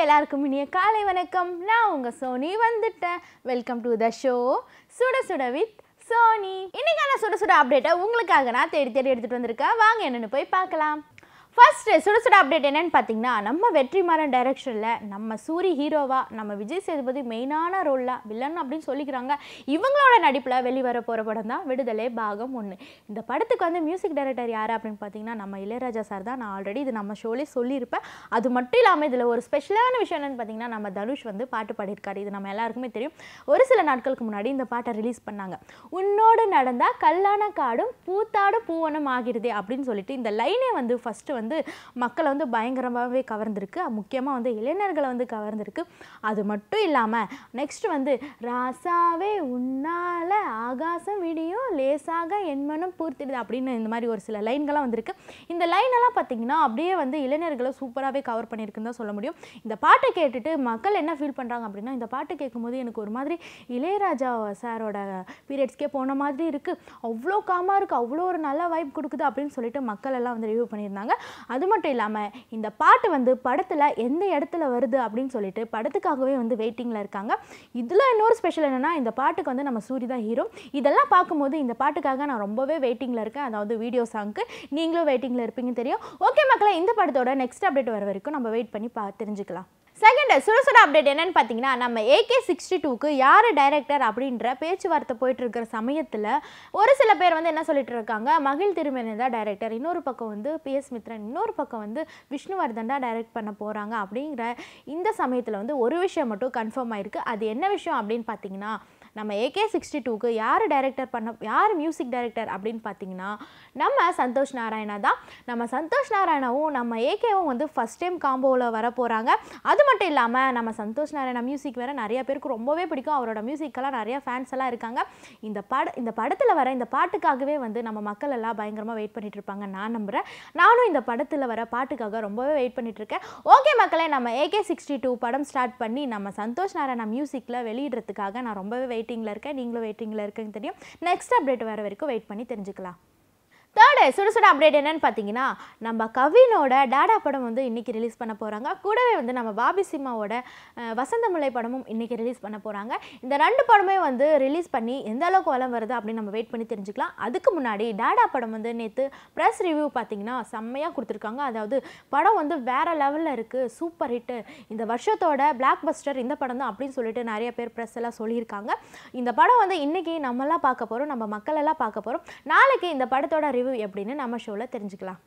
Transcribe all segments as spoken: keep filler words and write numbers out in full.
எல்லாருக்கும் இனிய காலை வணக்கம். நான் உங்க சோனி வந்துட்டேன். வெல்கம் டு த ஷோ சுட சுட வித் சோனி. இன்னைக்கான சுட சுட அப்டேட்டை உங்களுக்காக நான் தேடி தேடி எடுத்துட்டு வந்திருக்கேன். வாங்க என்னன்னு போய் பார்க்கலாம். ஃபர்ஸ்ட் சுட சுட அப்டேட் என்னன்னு பார்த்தீங்கன்னா, நம்ம வெற்றிமாறன் டைரக்ஷனில் நம்ம சூரி ஹீரோவா, நம்ம விஜய் சேதுபதி மெயினான ரோலில் வில்லன் அப்படின்னு சொல்லிக்கிறாங்க. இவங்களோட நடிப்பில் வெளிவர போகிற படம் தான் விடுதலை பாகம் ஒன்று. இந்த படத்துக்கு வந்து மியூசிக் டைரக்டர் யார் அப்படின்னு பார்த்தீங்கன்னா, நம்ம இளையராஜா சார் தான். நான் ஆல்ரெடி இது நம்ம ஷோலேயே சொல்லியிருப்பேன். அது மட்டும் இல்லாமல் இதில் ஒரு ஸ்பெஷலான விஷயம் என்னென்னு பார்த்தீங்கன்னா, நம்ம தனுஷ் வந்து பாட்டு பாடியிருக்காரு. இது நம்ம எல்லாருக்குமே தெரியும். ஒரு சில நாட்களுக்கு முன்னாடி இந்த பாட்டை ரிலீஸ் பண்ணாங்க. உன்னோடு நடந்தால் கல்லான காடும் பூத்தாடும் பூவனம் ஆகிடுதே அப்படின்னு சொல்லிட்டு இந்த லைனே வந்து ஃபஸ்ட்டு வந்து வந்து மக்களை வந்து பயங்கரமாகவே கவர்ந்துருக்கு. முக்கியமாக வந்து இளைஞர்களை வந்து கவர்ந்துருக்கு. அது மட்டும் இல்லாமல் நெக்ஸ்ட் வந்து ராசாவே உன்னால ஆகாசம் விடியும் லேசாக என்மனும் பூர்த்திடுது அப்படின்னு இந்த மாதிரி ஒரு சில லைன்கள்லாம் வந்திருக்கு. இந்த லைனெல்லாம் பார்த்தீங்கன்னா அப்படியே வந்து இளைஞர்களை சூப்பராகவே கவர் பண்ணியிருக்குன்னு தான் சொல்ல முடியும். இந்த பாட்டை கேட்டுட்டு மக்கள் என்ன ஃபீல் பண்ணுறாங்க அப்படின்னா, இந்த பாட்டு கேட்கும்போது எனக்கு ஒரு மாதிரி இளையராஜா சாரோட பீரியட்ஸ்க்கே போன மாதிரி இருக்குது, அவ்வளோ காமாக இருக்குது, அவ்வளோ ஒரு நல்ல வைப் கொடுக்குது அப்படின்னு சொல்லிட்டு மக்கள் எல்லாம் வந்து ரிவ்யூ பண்ணியிருந்தாங்க. அது மட்டும் இல்லாமல் இந்த பாட்டு வந்து படத்தில் எந்த இடத்துல வருது அப்படின்னு சொல்லிட்டு படத்துக்காகவே வந்து வெயிட்டிங்கில் இருக்காங்க. இதில் இன்னொரு ஸ்பெஷல் என்னென்னா, இந்த பாட்டுக்கு வந்து நம்ம சூரி தான் ஹீரோ. இதெல்லாம் பார்க்கும்போது இந்த பாட்டுக்காக நான் ரொம்பவே வெயிட்டிங்கில் இருக்கேன். அதாவது வீடியோ சாங்க்கு நீங்களும் வெயிட்டிங்கில் இருப்பீங்கன்னு தெரியும். ஓகே மக்களே, இந்த படத்தோட நெக்ஸ்ட் அப்டேட் வர வரைக்கும் நம்ம வெயிட் பண்ணி பா தெரிஞ்சுக்கலாம். செகண்ட் சுட சுட அப்டேட் என்னன்னு பார்த்தீங்கன்னா, நம்ம ஏகே சிக்ஸ்டி டூக்கு யார் டைரக்டர் அப்படின்ற பேச்சுவார்த்தை போயிட்டு இருக்கிற சமயத்தில் ஒரு சில பேர் வந்து என்ன சொல்லிட்டு இருக்காங்க, மகிழ் திருமேனி தான் டைரக்டர், இன்னொரு பக்கம் வந்து பி எஸ் மித்ரன், இன்னொரு பக்கம் வந்து விஷ்ணுவர்தன் தான் டைரக்ட் பண்ண போகிறாங்க. அப்படிங்கிற இந்த சமயத்தில் வந்து ஒரு விஷயம் மட்டும் கன்ஃபார்ம் ஆயிருக்கு. அது என்ன விஷயம் அப்படின்னு பார்த்தீங்கன்னா, நம்ம ஏகே சிக்ஸ்டி டூக்கு யார் டைரக்டர் பண்ண யார் மியூசிக் டைரக்டர் அப்படின்னு பார்த்தீங்கன்னா, நம்ம சந்தோஷ் நாராயணா தான். நம்ம சந்தோஷ் நாராயணாவும் நம்ம ஏகேவும் வந்து ஃபஸ்ட் டைம் காம்போவில் வர போகிறாங்க. அது மட்டும் இல்லாமல் நம்ம சந்தோஷ் நாராயணா மியூசிக் வேறு நிறைய பேருக்கு ரொம்பவே பிடிக்கும். அவரோட மியூசிக்கெல்லாம் நிறையா ஃபேன்ஸ் எல்லாம் இருக்காங்க. இந்த பட இந்த படத்தில் வர இந்த பாட்டுக்காகவே வந்து நம்ம மக்கள் எல்லாம் பயங்கரமாக வெயிட் பண்ணிட்டு இருப்பாங்க நான் நம்புகிறேன். நானும் இந்த படத்தில் வர பாட்டுக்காக ரொம்பவே வெயிட் பண்ணிட்டு இருக்கேன். ஓகே மக்களே, நம்ம ஏகே சிக்ஸ்டி டூ படம் ஸ்டார்ட் பண்ணி நம்ம சந்தோஷ் நாராயணா மியூசிக்கில் வெளியிடுறதுக்காக நான் ரொம்பவே வெயிட்டிங்கில் இருக்கேன். நீங்களும் வெயிட்டிங்கில் இருக்குன்னு தெரியும். நெக்ஸ்ட் அப்டேட் வர வரைக்கும் வெயிட் பண்ணி தெரிஞ்சுக்கலாம். தேர்டு சுட சுட அப்டேட் என்னன்னு பார்த்தீங்கன்னா, நம்ம கவினோட டாடா படம் வந்து இன்றைக்கி ரிலீஸ் பண்ண போகிறாங்க. கூடவே வந்து நம்ம பாபி சிம்மாவோட வசந்தமுல்லை படமும் இன்றைக்கி ரிலீஸ் பண்ண போகிறாங்க. இந்த ரெண்டு படமே வந்து ரிலீஸ் பண்ணி எந்த அளவுக்கு வளம் வருது அப்படின்னு நம்ம வெயிட் பண்ணி தெரிஞ்சுக்கலாம். அதுக்கு முன்னாடி டாடா படம் வந்து நேற்று ப்ரெஸ் ரிவ்யூ பார்த்தீங்கன்னா செம்மையாக கொடுத்துருக்காங்க. அதாவது படம் வந்து வேறு லெவலில் இருக்குது, சூப்பர் ஹிட்டு, இந்த வருஷத்தோட பிளாக் பஸ்டர் இந்த படம் தான் அப்படின்னு சொல்லிட்டு நிறைய பேர் ப்ரெஸ் எல்லாம் சொல்லியிருக்காங்க. இந்த படம் வந்து இன்றைக்கி நம்மளாம் பார்க்க போகிறோம், நம்ம மக்கள் எல்லாம் பார்க்க போகிறோம். நாளைக்கு இந்த படத்தோட ரிவ்யூ எப்படின்னு நம்ம ஷோல தெரிஞ்சுக்கலாம்.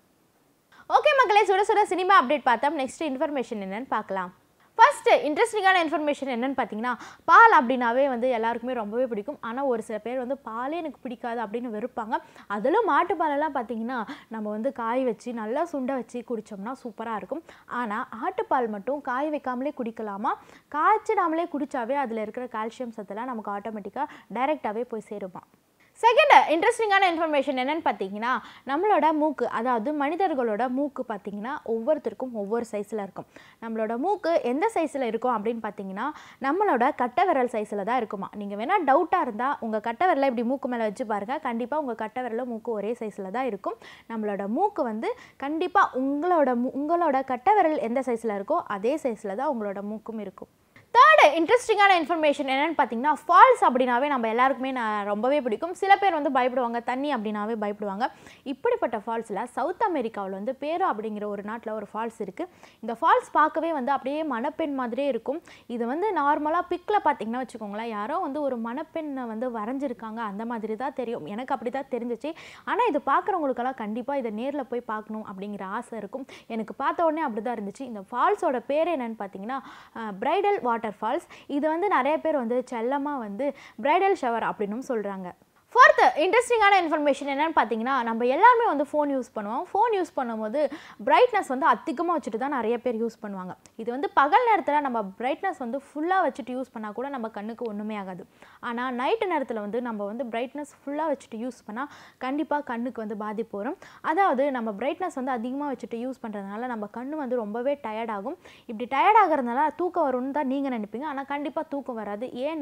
ஓகே மக்களே, சுட சுட சினிமா அப்டேட் பார்த்தோம். நெக்ஸ்ட் இன்ஃபர்மேஷன் என்னன்னு பார்க்கலாம். ஃபர்ஸ்ட் இன்ட்ரெஸ்டிங்கான இன்ஃபர்மேஷன் என்னன்னு பார்த்தீங்கன்னா, பால் அப்படின்னாவே வந்து எல்லாருக்குமே ரொம்பவே பிடிக்கும். ஆனால் ஒரு சில பேர் வந்து பாலே எனக்கு பிடிக்காது அப்படின்னு வெறுப்பாங்க. அதிலும் மாட்டுப்பாலெல்லாம் பார்த்தீங்கன்னா நம்ம வந்து காய் வச்சு நல்லா சுண்ட வச்சு குடித்தோம்னா சூப்பராக இருக்கும். ஆனால் ஆட்டுப்பால் மட்டும் காய் வைக்காமலே குடிக்கலாமா, காய்ச்சிடாமலே குடித்தாவே அதில் இருக்கிற கால்சியம் சத்தெல்லாம் நமக்கு ஆட்டோமேட்டிக்காக டைரெக்டாகவே போய் சேருமா. செகண்ட் இன்ட்ரெஸ்டிங்கான இன்ஃபர்மேஷன் என்னென்னு பார்த்தீங்கன்னா, நம்மளோட மூக்கு, அதாவது மனிதர்களோட மூக்கு பார்த்தீங்கன்னா ஒவ்வொருத்தருக்கும் ஒவ்வொரு சைஸில் இருக்கும். நம்மளோட மூக்கு எந்த சைஸில் இருக்கும் அப்படின்னு பார்த்தீங்கன்னா, நம்மளோட கட்டை விரல் சைஸில் தான் இருக்குமா. நீங்கள் வேணால் டவுட்டாக இருந்தால் உங்கள் கட்டை விரலை இப்படி மூக்கு மேலே வச்சு பாருங்கள். கண்டிப்பாக உங்கள் கட்டை விரலும் மூக்கு ஒரே சைஸில் தான் இருக்கும். நம்மளோட மூக்கு வந்து கண்டிப்பாக உங்களோட உங்களோட கட்டை விரல் எந்த சைஸில் இருக்கோ அதே சைஸில் தான் உங்களோட மூக்கும் இருக்கும். தேர்டு இன்ட்ரெஸ்டிங்கான இன்ஃபர்மேஷன் என்னென்னு பார்த்தீங்கன்னா, ஃபால்ஸ் அப்படின்னாவே நம்ம எல்லாருக்குமே நான் ரொம்பவே பிடிக்கும். சில பேர் வந்து பயப்படுவாங்க, தண்ணி அப்படின்னாவே பயப்படுவாங்க. இப்படிப்பட்ட ஃபால்ஸில் சவுத் அமெரிக்காவில் வந்து பேரோ அப்படிங்கிற ஒரு நாட்டில் ஒரு ஃபால்ஸ் இருக்குது. இந்த ஃபால்ஸ் பார்க்கவே வந்து அப்படியே மணப்பெண் மாதிரியே இருக்கும். இது வந்து நார்மலாக பிக்கில் பார்த்தீங்கன்னா வச்சுக்கோங்களேன், யாரோ வந்து ஒரு மணப்பெண்ணை வந்து வரைஞ்சிருக்காங்க அந்த மாதிரி தான் தெரியும். எனக்கு அப்படி தான் தெரிஞ்சிச்சு. ஆனால் இது பார்க்குறவங்களுக்கெல்லாம் கண்டிப்பாக இதை நேரில் போய் பார்க்கணும் அப்படிங்கிற ஆசை இருக்கும். எனக்கு பார்த்த உடனே அப்படி தான் இருந்துச்சு. இந்த ஃபால்ஸோட பேர் என்னென்னு பார்த்தீங்கன்னா பிரைடல் வாட்டர் ஃபால்ஸ். இது வந்து நிறைய பேர் வந்து செல்லமாக வந்து பிரைடல் ஷவர் அப்படின்னும் சொல்கிறாங்க. ஃபோர்த்து இன்ட்ரெஸ்டிங்கான இன்ஃபர்மேஷன் என்னென்னு பார்த்தீங்கன்னா, நம்ம எல்லாருமே வந்து ஃபோன் யூஸ் பண்ணுவோம். ஃபோன் யூஸ் பண்ணும்போது பிரைட்னஸ் வந்து அதிகமாக வச்சுட்டு தான் நிறைய பேர் யூஸ் பண்ணுவாங்க. இது வந்து பகல் நேரத்தில் நம்ம பிரைட்னஸ் வந்து ஃபுல்லாக வச்சுட்டு யூஸ் பண்ணால் கூட நம்ம கண்ணுக்கு ஒன்றுமே ஆகாது. ஆனால் நைட்டு நேரத்தில் வந்து நம்ம வந்து பிரைட்னஸ் ஃபுல்லாக வச்சுட்டு யூஸ் பண்ணால் கண்டிப்பாக கண்ணுக்கு வந்து பாதிப்பு வரும். அதாவது நம்ம பிரைட்னஸ் வந்து அதிகமாக வச்சுட்டு யூஸ் பண்ணுறதுனால நம்ம கண்ணு வந்து ரொம்பவே டயர்ட் ஆகும். இப்படி டயர்ட் ஆகிறதுனால தூக்கம் வரும்னு தான் நீங்கள் நினைப்பீங்க. ஆனால் கண்டிப்பாக தூக்கம் வராது. ஏன்னா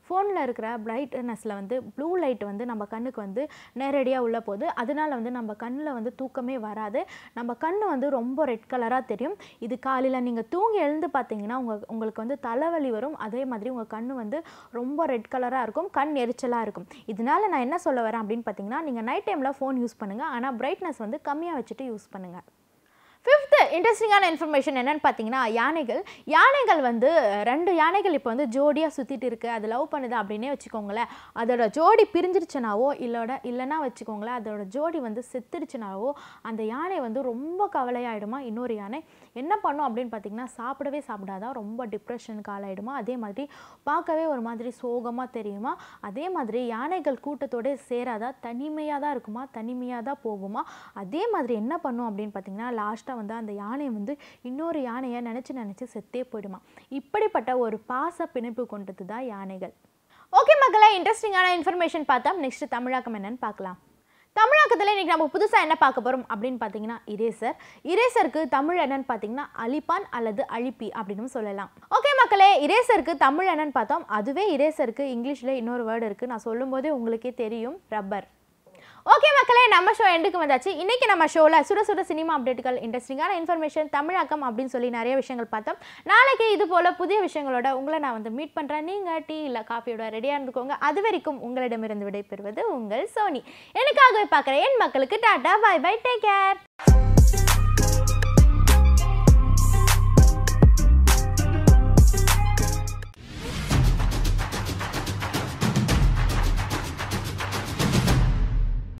ஃபோனில் இருக்கிற பிரைட்னஸில் வந்து ப்ளூ லைட் வந்து நம்ம கண்ணுக்கு வந்து நேரடியாக உள்ள போகுது. அதனால வந்து நம்ம கண்ணில் வந்து தூக்கமே வராது. நம்ம கண் வந்து ரொம்ப ரெட் கலராக தெரியும். இது காலையில் நீங்கள் தூங்கி எழுந்து பார்த்தீங்கன்னா உங்கள் உங்களுக்கு வந்து தலைவலி வரும். அதே மாதிரி உங்கள் கண் வந்து ரொம்ப ரெட் கலராக இருக்கும், கண் எரிச்சலாக இருக்கும். இதனால நான் என்ன சொல்ல வரேன் அப்படின்னு பார்த்தீங்கன்னா, நீங்கள் நைட் டைமில் ஃபோன் யூஸ் பண்ணுங்கள், ஆனால் பிரைட்னஸ் வந்து கம்மியாக வச்சுட்டு யூஸ் பண்ணுங்கள். ஃபிஃப்த் இன்ட்ரெஸ்டிங்கான இன்ஃபர்மேஷன் என்னென்னு பார்த்தீங்கன்னா, யானைகள் யானைகள் வந்து ரெண்டு யானைகள் இப்போ வந்து ஜோடியாக சுற்றிட்டு இருக்குது, அது லவ் பண்ணுது அப்படின்னே வச்சுக்கோங்களேன். அதோட ஜோடி பிரிஞ்சிருச்சுனாவோ இல்லோட இல்லைன்னா வச்சுக்கோங்களேன், அதோட ஜோடி வந்து செத்துடுச்சுனாவோ அந்த யானை வந்து ரொம்ப கவலையாயிடுமா. இன்னொரு யானை என்ன பண்ணும் அப்படின்னு பார்த்தீங்கன்னா, சாப்பிடவே சாப்பிடாதான், ரொம்ப டிப்ரெஷனுக்கு ஆளாயிடுமா. அதே மாதிரி பார்க்கவே ஒரு மாதிரி சோகமாக தெரியுமா. அதே மாதிரி யானைகள் கூட்டத்தோடு சேராதா, தனிமையாக தான் இருக்குமா, தனிமையாக தான் போகுமா. அதே மாதிரி என்ன பண்ணும் அப்படின்னு பார்த்தீங்கன்னா, லாஸ்ட்டாக வந்து அந்த யானை வந்து இன்னொரு யானையை நினச்சி நினச்சி செத்தே போயிடுமா. இப்படிப்பட்ட ஒரு பாச பிணைப்பு கொண்டது தான் யானைகள். ஓகே மக்களே, இன்ட்ரெஸ்டிங்கான இன்ஃபர்மேஷன் பார்த்தா நெக்ஸ்ட் தமிழாக்கம் என்னன்னு பார்க்கலாம். தமிழாக்கத்தில் இன்றைக்கி நம்ம புதுசாக என்ன பார்க்க போகிறோம் அப்படின்னு பார்த்தீங்கன்னா, இரேசர். இரேசருக்கு தமிழ் என்னன்னு பார்த்தீங்கன்னா அழிப்பான் அல்லது அழிப்பி அப்படின்னு சொல்லலாம். ஓகே மக்களே, இரேசருக்கு தமிழ் என்னன்னு பார்த்தோம். அதுவே இரேசருக்கு இங்கிலீஷில் இன்னொரு வேர்டு இருக்குது, நான் சொல்லும்போதே உங்களுக்கே தெரியும், ரப்பர். ஓகே மக்களே, நம்ம ஷோ எண்டுக்கு வந்தாச்சு. இன்றைக்கி நம்ம ஷோவில் சுட சுட சினிமா அப்டேட்டுகள், இன்ட்ரெஸ்டிங்கான இன்ஃபர்மேஷன், தமிழாக்கம் அப்படின்னு சொல்லி நிறைய விஷயங்கள் பார்த்தோம். நாளைக்கு இது போல் புதிய விஷயங்களோட உங்களை நான் வந்து மீட் பண்ணுறேன். நீங்கள் டீ இல்லை காஃபியோட ரெடியாக இருந்துக்கோங்க. அது வரைக்கும் உங்களிடமிருந்து விடைபெறுவது உங்கள் சோனி. எனக்காகவே பார்க்குற என் மக்களுக்கு tata, bye bye, take care.